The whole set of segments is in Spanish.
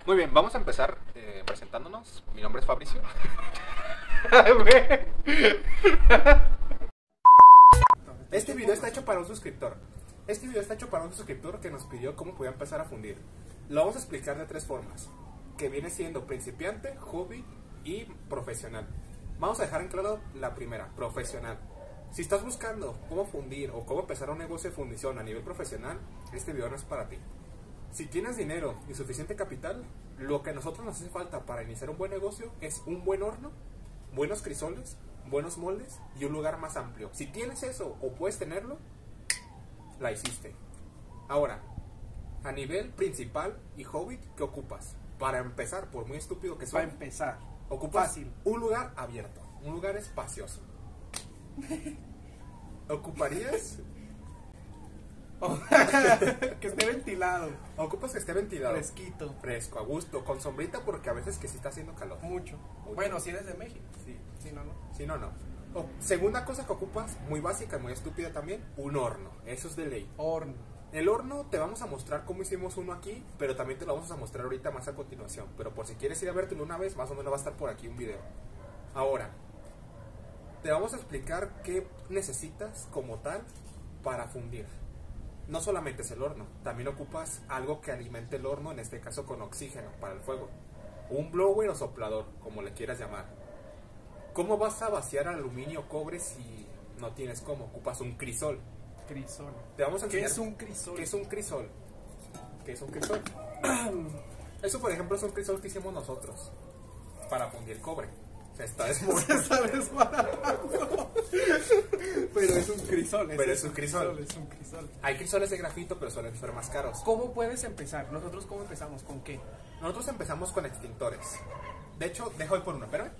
Muy bien, vamos a empezar presentándonos. Mi nombre es Fabricio. Este video está hecho para un suscriptor. Que nos pidió cómo podía empezar a fundir. Lo vamos a explicar de tres formas, que viene siendo principiante, hobby y profesional. Vamos a dejar en claro la primera, profesional. Si estás buscando cómo fundir o cómo empezar un negocio de fundición a nivel profesional, este video no es para ti. Si tienes dinero y suficiente capital, lo que a nosotros nos hace falta para iniciar un buen negocio es un buen horno, buenos crisoles, buenos moldes y un lugar más amplio. Si tienes eso o puedes tenerlo, la hiciste. Ahora, a nivel principal y hobby, ¿qué ocupas? Para empezar, por muy estúpido que sea, Para empezar, ocupas fácil. un lugar abierto, un lugar espacioso. ¿Ocuparías? Que esté ventilado, Ocupas que esté ventilado, fresquito, fresco, a gusto, con sombrita, porque a veces que sí está haciendo calor. mucho. Mucho. Bueno, si eres de México, Sí. si no, no. Si no, no. Segunda cosa que ocupas, muy básica, muy estúpida también, un horno. Eso es de ley. Horno. El horno te vamos a mostrar cómo hicimos uno aquí, pero también te lo vamos a mostrar ahorita más a continuación. Pero por si quieres ir a vértelo una vez, más o menos va a estar por aquí un video. Ahora, te vamos a explicar qué necesitas como tal para fundir. No solamente es el horno, también ocupas algo que alimente el horno, en este caso con oxígeno para el fuego. Un blower o soplador, como le quieras llamar. ¿Cómo vas a vaciar aluminio o cobre si no tienes cómo? Ocupas un crisol. Crisol. Te vamos a ¿Qué enseñar es un crisol? ¿Qué es un crisol? ¿Qué es un crisol? Eso, por ejemplo, es un crisol que hicimos nosotros para fundir cobre. O sea, está desmoronado. ¿Sabes Pero es un crisol. Pero es un crisol. Es un crisol. Hay crisoles de grafito, pero suelen ser más caros. ¿Cómo puedes empezar? ¿Nosotros cómo empezamos? ¿Con qué? Nosotros empezamos con extintores. De hecho, deja hoy por uno, espérame.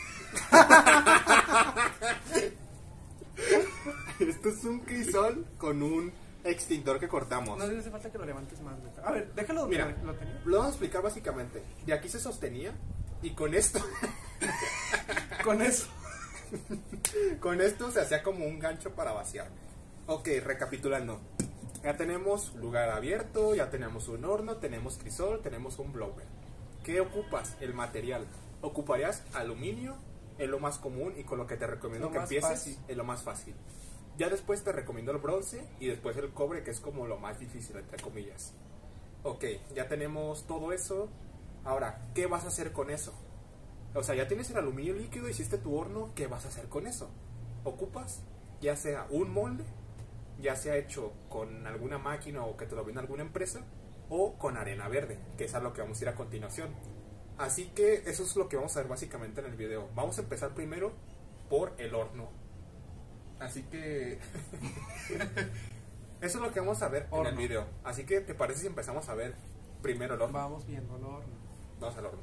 Esto es un crisol con un extintor que cortamos. No hace falta que lo levantes más. A ver, déjalo donde Mira, lo tenía. lo vamos a explicar básicamente. De aquí se sostenía y con esto, Con eso. con esto se hacía como un gancho para vaciar. Ok, recapitulando. Ya tenemos lugar abierto, ya tenemos un horno, tenemos crisol, tenemos un blower. ¿Qué ocupas? El material. Ocuparías aluminio, es lo más común y con lo que te recomiendo Lo que más empieces, fácil. es lo más fácil. Ya después te recomiendo el bronce y después el cobre, que es como lo más difícil, entre comillas. Ok, ya tenemos todo eso. Ahora, ¿qué vas a hacer con eso? O sea, ya tienes el aluminio líquido, hiciste tu horno, ¿qué vas a hacer con eso? Ocupas ya sea un molde, ya sea hecho con alguna máquina o que te lo venda alguna empresa, o con arena verde, que es a lo que vamos a ir a continuación. Así que eso es lo que vamos a ver básicamente en el video. Vamos a empezar primero por el horno. Así que eso es lo que vamos a ver en el video. Así que, ¿te parece si empezamos a ver primero el horno? Vamos viendo el horno. Vamos al horno.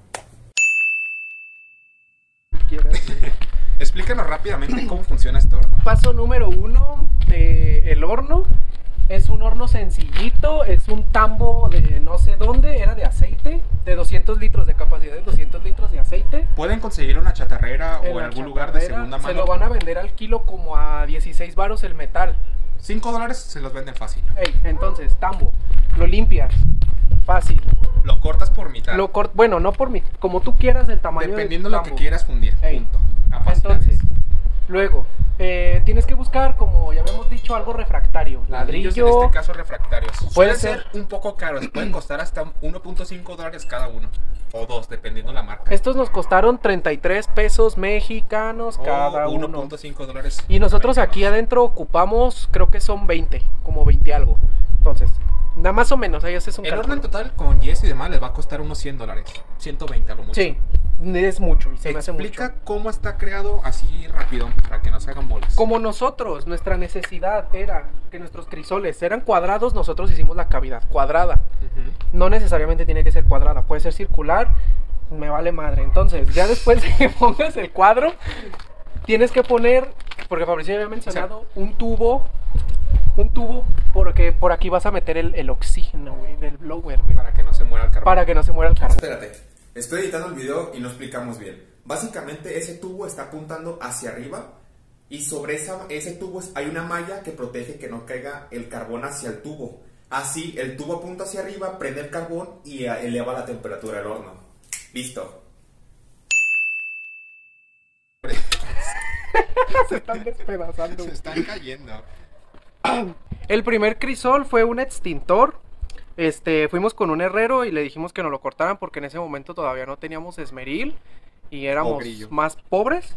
¿Quieres? Explícanos rápidamente cómo funciona este horno. Paso número 1 el horno. Es un horno sencillito, es un tambo de no sé dónde, era de aceite, de 200 litros de capacidad, de 200 litros de aceite. Pueden conseguir una chatarrera o en la algún lugar de chatarrera segunda mano. Se lo van a vender al kilo como a 16 varos el metal. $5 se los venden fácil. Ey, entonces, tambo, lo limpias, fácil. Lo cortas por mitad. Bueno, no por mí, como tú quieras el tamaño. Dependiendo de del lo que tambo. quieras fundir. Ey. Punto. Capacidades. Entonces, luego, tienes que buscar, como ya habíamos dicho, algo refractario. Ladrillos, en Ladrillo. este caso refractarios. Puede Suelen ser un poco caros. Pueden costar hasta $1.5 cada uno. O dos, dependiendo la marca. Estos nos costaron 33 pesos mexicanos cada uno. $1.5. Y nosotros aquí adentro ocupamos, creo que son 20, como 20 algo. Entonces, nada más o menos, ahí haces un El horno en cálculo. total con yes y demás les va a costar unos $100. 120 a lo mucho. Sí, es mucho y se me hace Explica mucho. cómo está creado así rápido para que no se hagan bolas. Como nosotros, nuestra necesidad era que nuestros crisoles eran cuadrados, nosotros hicimos la cavidad cuadrada. Ujú. No necesariamente tiene que ser cuadrada, puede ser circular, me vale madre. Entonces, ya después de que pongas el cuadro, tienes que poner, porque Fabricio había mencionado, un tubo, porque por aquí vas a meter el oxígeno, güey, del blower, güey. Para que no se muera el carbón. Para que no se muera el carbón. Espérate, estoy editando el video y lo explicamos bien. Básicamente ese tubo está apuntando hacia arriba y sobre ese tubo hay una malla que protege que no caiga el carbón hacia el tubo. Así, el tubo apunta hacia arriba, prende el carbón y eleva la temperatura del horno. Listo. Se están despedazando. Se están cayendo. El primer crisol fue un extintor. Fuimos con un herrero y le dijimos que nos lo cortaran porque en ese momento todavía no teníamos esmeril y éramos Ogrillo. más pobres.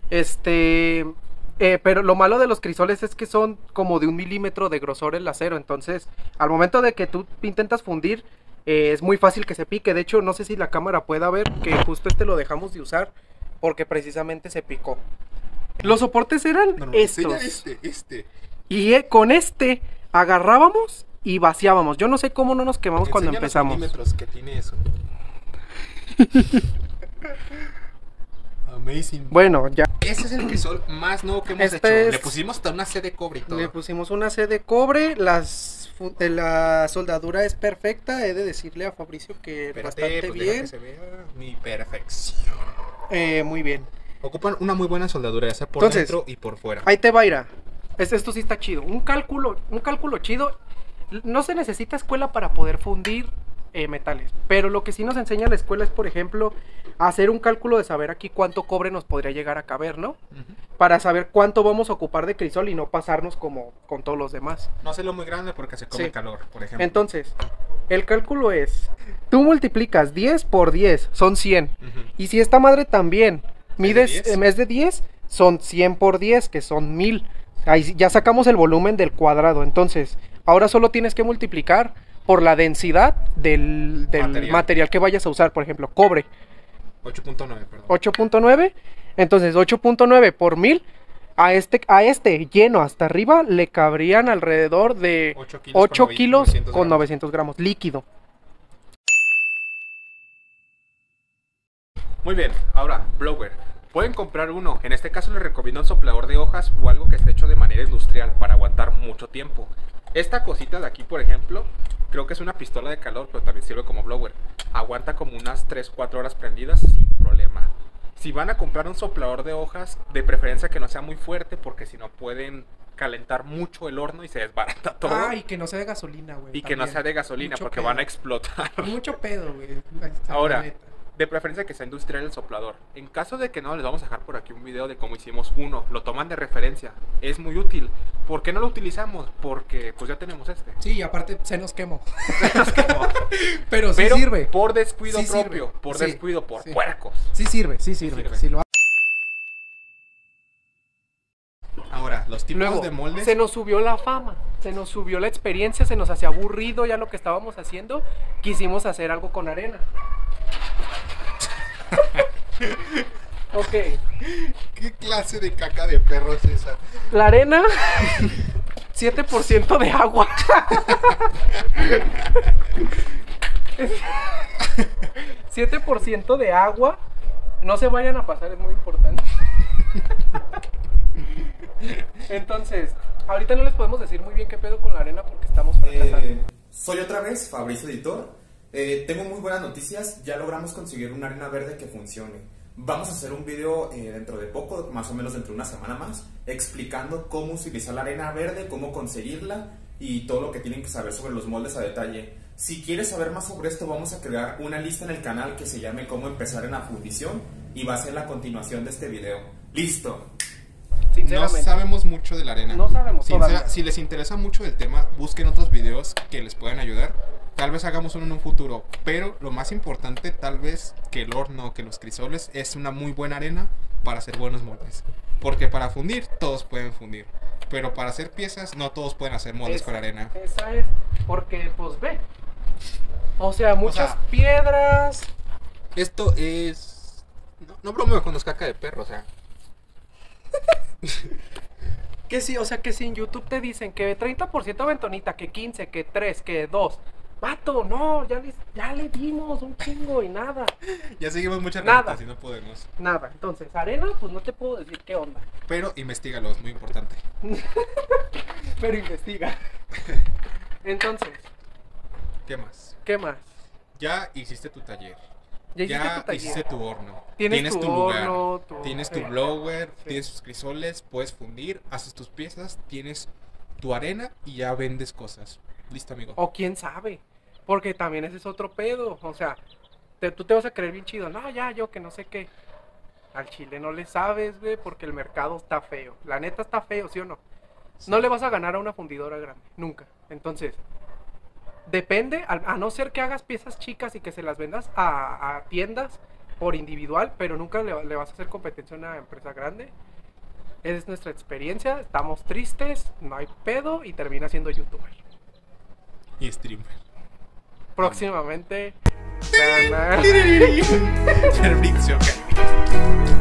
Pero lo malo de los crisoles es que son como de 1 milímetro de grosor el acero. Entonces, al momento de que tú intentas fundir, es muy fácil que se pique. De hecho, no sé si la cámara pueda ver que justo lo dejamos de usar porque precisamente se picó. Los soportes eran estos. Y con agarrábamos y vaciábamos. Yo no sé cómo no nos quemamos cuando empezamos. Los milímetros que tiene eso. Amazing. Bueno, ya. Ese es el crisol más nuevo que hemos hecho. Le pusimos hasta una C de cobre y todo. Le pusimos una C de cobre. La soldadura es perfecta. He de decirle a Fabricio que bastante pues bien. Que se vea mi perfección. Muy bien. Ocupan una muy buena soldadura, ya sea por dentro y por fuera. Ahí te va, Ira. Esto sí está chido. Un cálculo chido. No se necesita escuela para poder fundir metales. Pero lo que sí nos enseña la escuela es, por ejemplo, hacer un cálculo de saber aquí cuánto cobre nos podría llegar a caber, ¿no? Para saber cuánto vamos a ocupar de crisol y no pasarnos como con todos los demás. No hacerlo muy grande porque se come calor, por ejemplo. Entonces, el cálculo es, tú multiplicas 10 por 10, son 100. Y si esta madre también mides en vez de 10, son 100 por 10, que son 1000. Ahí ya sacamos el volumen del cuadrado. Entonces, ahora solo tienes que multiplicar por la densidad del material que vayas a usar. Por ejemplo, cobre. 8.9, perdón. 8.9. Entonces, 8.9 por 1000. A este lleno hasta arriba le cabrían alrededor de 8 kilos con 900 gramos líquido. Muy bien, ahora, blower. Pueden comprar uno. En este caso les recomiendo un soplador de hojas o algo que esté hecho de manera industrial para aguantar mucho tiempo. Esta cosita de aquí, por ejemplo, creo que es una pistola de calor, pero también sirve como blower. Aguanta como unas 3-4 horas prendidas sin problema. Si van a comprar un soplador de hojas, de preferencia que no sea muy fuerte, porque si no pueden calentar mucho el horno y se desbarata todo. Y que no sea de gasolina, güey. Y que no sea de gasolina, mucho porque pedo. van a explotar. Mucho pedo, güey. Ahora, de preferencia que sea industrial el soplador. En caso de que no, les vamos a dejar por aquí un video de cómo hicimos uno. Lo toman de referencia. Es muy útil. ¿Por qué no lo utilizamos? Porque pues ya tenemos este. Sí, y aparte se nos quemó. Pero sí sirve. Por descuido Sí propio. sirve. Por Sí, descuido, por sí. puercos. Sí sirve. Sí lo Ahora, los tipos Luego, de moldes. se nos subió la fama, se nos subió la experiencia, se nos hacía aburrido ya lo que estábamos haciendo. Quisimos hacer algo con arena. Ok. ¿Qué clase de caca de perro es esa? La arena, 7% de agua. 7% de agua. No se vayan a pasar, es muy importante. Entonces, ahorita no les podemos decir muy bien qué pedo con la arena porque estamos fracasando. Soy otra vez Fabricio Editor. Tengo muy buenas noticias. Ya logramos conseguir una arena verde que funcione. Vamos a hacer un video dentro de poco, más o menos dentro de una semana más, explicando cómo utilizar la arena verde, cómo conseguirla y todo lo que tienen que saber sobre los moldes a detalle. Si quieres saber más sobre esto, vamos a crear una lista en el canal que se llame Cómo empezar en la fundición y va a ser la continuación de este video. ¡Listo! No sabemos mucho de la arena. No sabemos todavía. Si les interesa mucho el tema, busquen otros videos que les puedan ayudar. Tal vez hagamos uno en un futuro, pero lo más importante tal vez que el horno, que los crisoles es una muy buena arena para hacer buenos moldes. Porque para fundir todos pueden fundir, pero para hacer piezas no todos pueden hacer moldes con arena. Esa es, porque pues ve. O sea, muchas piedras. Esto es... No bromeo con los caca de perro, o sea... Que sí, o sea que si en YouTube te dicen que 30% bentonita, que 15, que 3, que 2. Vato, no, ya le dimos un chingo y nada. Ya seguimos muchas Nada. recetas y no podemos. Nada, entonces, arena, pues no te puedo decir qué onda. Pero investígalo, es muy importante. Pero investiga. Entonces, ¿Qué más? ¿qué más? Ya hiciste tu taller. Ya hiciste tu taller. Hiciste tu horno. Tienes tu lugar. horno, Tienes tu sí. blower, Sí. tienes tus crisoles, puedes fundir, haces tus piezas, tienes tu arena y ya vendes cosas. Listo, amigo. O quién sabe. Porque también ese es otro pedo. O sea, tú te vas a creer bien chido. No, ya, yo que no sé qué. Al chile no le sabes, güey, porque el mercado está feo. La neta está feo, ¿sí o no? Sí. No le vas a ganar a una fundidora grande, nunca. Entonces, depende, a no ser que hagas piezas chicas y que se las vendas a tiendas por individual, pero nunca le vas a hacer competencia a una empresa grande. Esa es nuestra experiencia, estamos tristes, no hay pedo y termina siendo youtuber. Y streamer. Próximamente... Servicio,